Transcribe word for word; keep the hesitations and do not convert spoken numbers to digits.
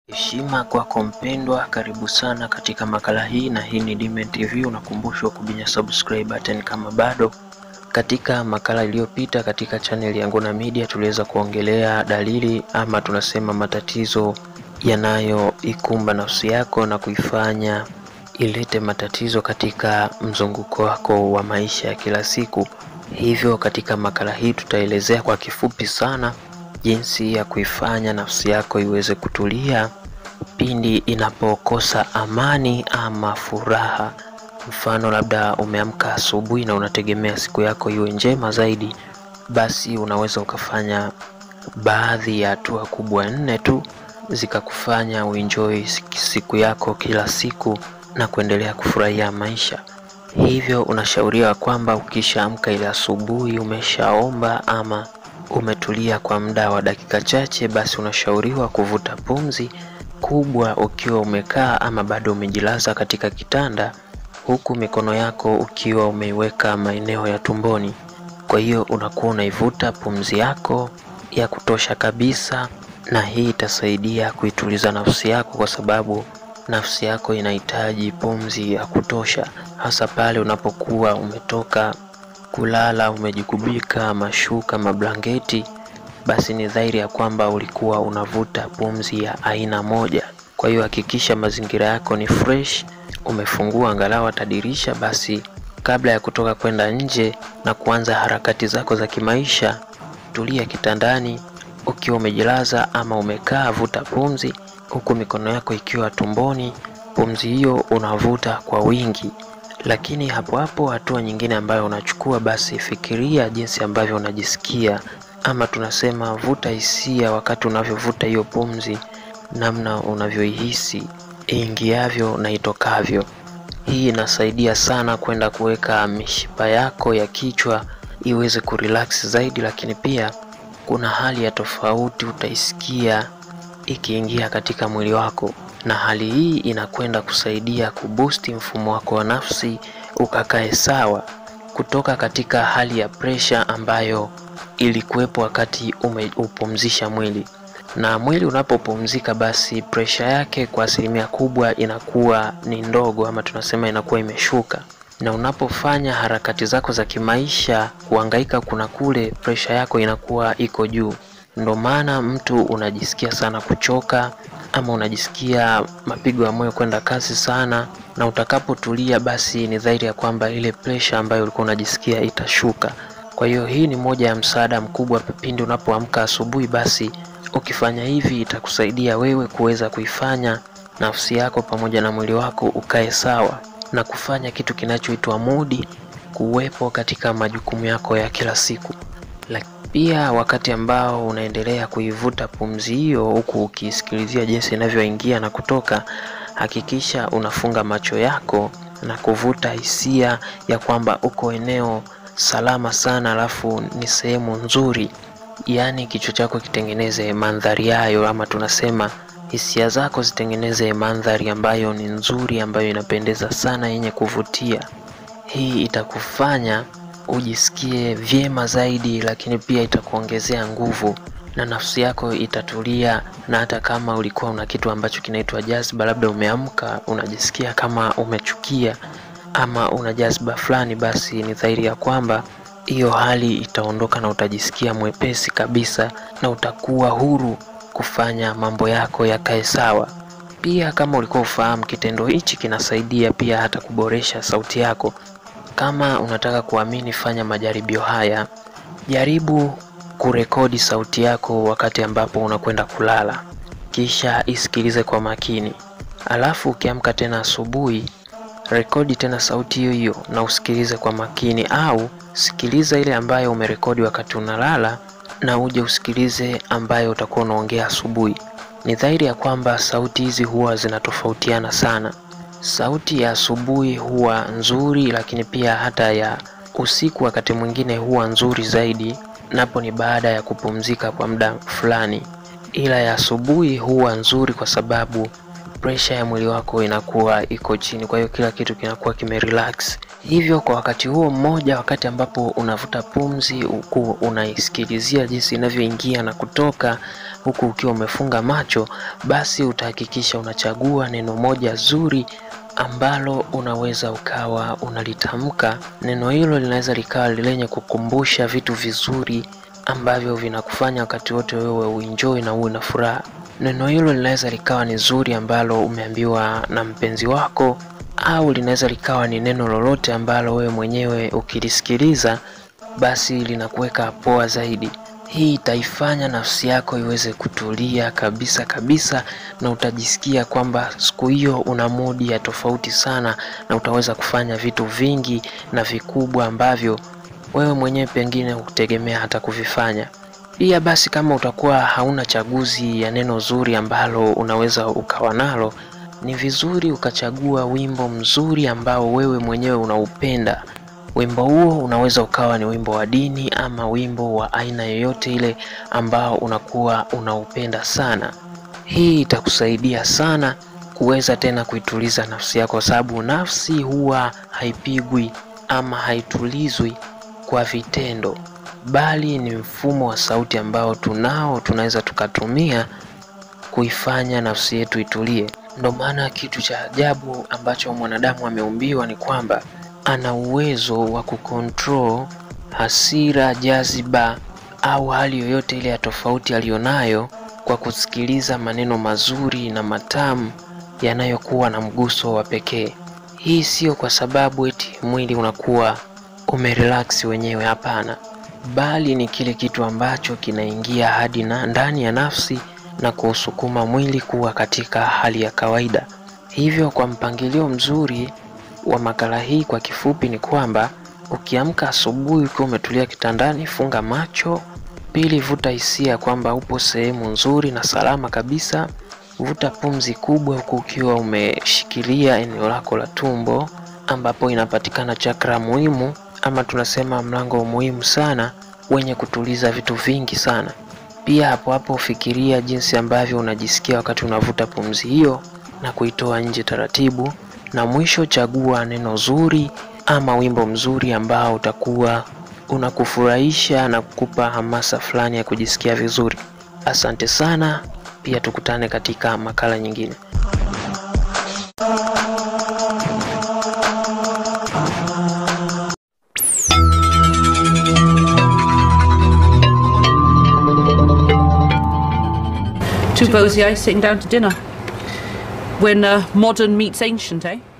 Heshima kwako mpendwa, karibu sana katika makala hii, na hii ni Dmen T V. Unakumbushwa kubinya subscribe button kama bado. Katika makala iliyopita katika channel ya Ngona Media tuliweza kuongelea dalili ama tunasema matatizo yanayoikumba nafsi yako na kuifanya ilete matatizo katika mzunguko wako wa maisha ya kila siku. Hivyo katika makala hii tutaelezea kwa kifupi sana jinsi ya kuifanya nafsi yako iweze kutulia pindi inapokosa amani ama furaha. Mfano, labda umeamka asubuhi na unategemea siku yako iwe njema zaidi, basi unaweza ukafanya baadhi ya hatua kubwa nne tu zikakufanya uenjoy siku yako kila siku na kuendelea kufurahia maisha. Hivyo unashauriwa kwamba ukishaamka ile asubuhi, umeshaomba ama umetulia kwa muda wa dakika chache, basi unashauriwa kuvuta pumzi kubwa ukiwa umekaa ama bado umejilaza katika kitanda, huku mikono yako ukiwa umeiweka maeneo ya tumboni. Kwa hiyo unakuwa unaivuta pumzi yako ya kutosha kabisa, na hii itasaidia kuituliza nafsi yako, kwa sababu nafsi yako inahitaji pumzi ya kutosha, hasa pale unapokuwa umetoka kulala, umejikubika mashuka mablanketi. Basi ni dhahiri ya kwamba ulikuwa unavuta pumzi ya aina moja. Kwa hiyo hakikisha mazingira yako ni fresh, umefungua angalau tadirisha. Basi kabla ya kutoka kwenda nje na kuanza harakati zako za kimaisha, tulia kitandani ukiwa umejilaza ama umekaa, vuta pumzi huku mikono yako ikiwa tumboni. Pumzi hiyo unavuta kwa wingi, lakini hapo hapo hatua nyingine ambayo unachukua, basi fikiria jinsi ambavyo unajisikia, ama tunasema vuta hisia wakati unavyovuta hiyo pumzi, namna unavyoihisi ingiavyo na itokavyo. Hii inasaidia sana kwenda kuweka mishipa yako ya kichwa iweze kurelax zaidi, lakini pia kuna hali ya tofauti utaisikia ikiingia katika mwili wako, na hali hii inakwenda kusaidia kuboost mfumo wako wa nafsi ukakae sawa, kutoka katika hali ya pressure ambayo ilikuwepo wakati umeupumzisha mwili. Na mwili unapopumzika, basi pressure yake kwa asilimia kubwa inakuwa ni ndogo, ama tunasema inakuwa imeshuka. Na unapofanya harakati zako za kimaisha, kuhangaika kuna kule, pressure yako inakuwa iko juu. Ndio maana mtu unajisikia sana kuchoka, ama unajisikia mapigo ya moyo kwenda kasi sana, na utakapotulia basi ni dhahiri ya kwamba ile pressure ambayo ulikuwa unajisikia itashuka. Kwa hiyo hii ni moja ya msaada mkubwa pindi unapoamka asubuhi. Basi ukifanya hivi itakusaidia wewe kuweza kuifanya nafsi yako pamoja na mwili wako ukae sawa na kufanya kitu kinachoitwa mudi kuwepo katika majukumu yako ya kila siku. Pia wakati ambao unaendelea kuivuta pumzi hiyo huku ukisikilizia jinsi inavyoingia na kutoka, hakikisha unafunga macho yako na kuvuta hisia ya kwamba uko eneo salama sana, alafu ni sehemu nzuri. Yaani kichwa chako kitengeneze mandhari hayo, ama tunasema hisia zako zitengeneze mandhari ambayo ni nzuri, ambayo inapendeza sana, yenye kuvutia. Hii itakufanya ujisikie vyema zaidi, lakini pia itakuongezea nguvu na nafsi yako itatulia. Na hata kama ulikuwa una kitu ambacho kinaitwa jazba, labda umeamka unajisikia kama umechukia ama una jazba fulani, basi ni dhahiri ya kwamba hiyo hali itaondoka na utajisikia mwepesi kabisa, na utakuwa huru kufanya mambo yako yakae sawa. Pia kama ulikuwa ufahamu, kitendo hichi kinasaidia pia hata kuboresha sauti yako. Kama unataka kuamini, fanya majaribio haya. Jaribu kurekodi sauti yako wakati ambapo unakwenda kulala, kisha isikilize kwa makini. Alafu ukiamka tena asubuhi, rekodi tena sauti hiyo hiyo na usikilize kwa makini, au sikiliza ile ambayo umerekodi wakati unalala na uje usikilize ambayo utakuwa unaongea asubuhi. Ni dhahiri ya kwamba sauti hizi huwa zinatofautiana sana. Sauti ya asubuhi huwa nzuri, lakini pia hata ya usiku wakati mwingine huwa nzuri zaidi, napo ni baada ya kupumzika kwa muda fulani. Ila ya asubuhi huwa nzuri kwa sababu pressure ya mwili wako inakuwa iko chini, kwa hiyo kila kitu kinakuwa kimerelax. Hivyo kwa wakati huo mmoja, wakati ambapo unavuta pumzi huku unaisikilizia jinsi inavyoingia na kutoka huku ukiwa umefunga macho, basi utahakikisha unachagua neno moja zuri ambalo unaweza ukawa unalitamka. Neno hilo linaweza likawa lenye kukumbusha vitu vizuri ambavyo vinakufanya wakati wote wewe uenjoy na uwe na furaha. Neno hilo linaweza likawa ni zuri ambalo umeambiwa na mpenzi wako, au linaweza likawa ni neno lolote ambalo wewe mwenyewe ukilisikiliza basi linakuweka poa zaidi. Hii itaifanya nafsi yako iweze kutulia kabisa kabisa, na utajisikia kwamba siku hiyo una mudi ya tofauti sana, na utaweza kufanya vitu vingi na vikubwa ambavyo wewe mwenyewe pengine hutegemea hata kuvifanya. Pia basi kama utakuwa hauna chaguzi ya neno zuri ambalo unaweza ukawa nalo, ni vizuri ukachagua wimbo mzuri ambao wewe mwenyewe unaupenda. Wimbo huo unaweza ukawa ni wimbo wa dini ama wimbo wa aina yoyote ile ambao unakuwa unaupenda sana. Hii itakusaidia sana kuweza tena kuituliza nafsi yako, sababu nafsi huwa haipigwi ama haitulizwi kwa vitendo, bali ni mfumo wa sauti ambao tunao tunaweza tukatumia kuifanya nafsi yetu itulie. Ndio maana kitu cha ajabu ambacho mwanadamu ameumbiwa ni kwamba ana uwezo wa kucontrol hasira, jaziba au hali yoyote ile ya tofauti alionayo kwa kusikiliza maneno mazuri na matamu yanayokuwa na mguso wa pekee. Hii sio kwa sababu eti mwili unakuwa umerelax wenyewe, hapana, bali ni kile kitu ambacho kinaingia hadi na ndani ya nafsi na kusukuma mwili kuwa katika hali ya kawaida. Hivyo kwa mpangilio mzuri wa makala hii kwa kifupi ni kwamba ukiamka asubuhi ukiwa umetulia kitandani, funga macho. Pili, vuta hisia kwamba upo sehemu nzuri na salama kabisa. Vuta pumzi kubwa huku ukiwa umeshikilia eneo lako la tumbo ambapo inapatikana chakra muhimu, ama tunasema mlango muhimu sana wenye kutuliza vitu vingi sana. Pia hapo hapo ufikiria jinsi ambavyo unajisikia wakati unavuta pumzi hiyo na kuitoa nje taratibu. Na mwisho, chagua neno zuri ama wimbo mzuri ambao utakuwa unakufurahisha na kukupa hamasa fulani ya kujisikia vizuri. Asante sana, pia tukutane katika makala nyingine. Two Vozier sitting down to dinner when uh, modern meets ancient, eh?